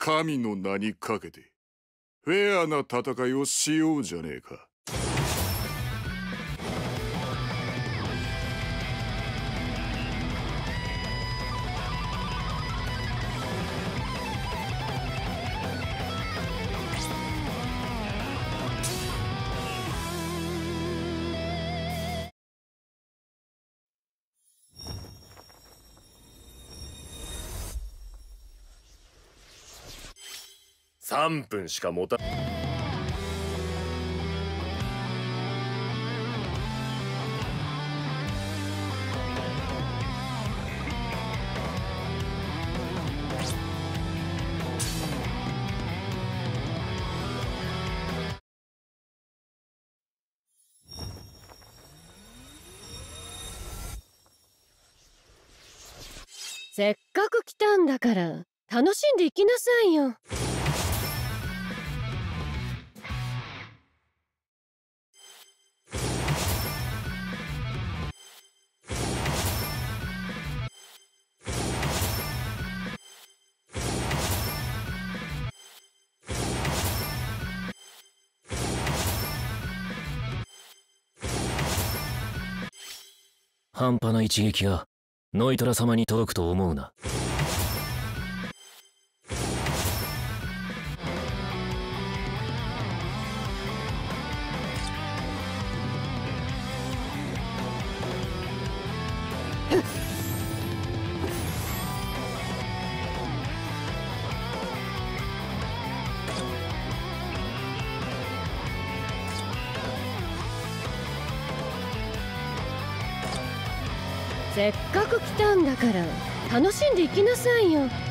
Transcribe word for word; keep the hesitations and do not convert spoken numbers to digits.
神の名にかけてフェアな戦いをしようじゃねえか。 さんぷんしか持た。 せっかく来たんだから楽しんでいきなさいよ。 半端な一撃がノイトラ様に届くと思うな。 せっかく来たんだから楽しんでいきなさいよ。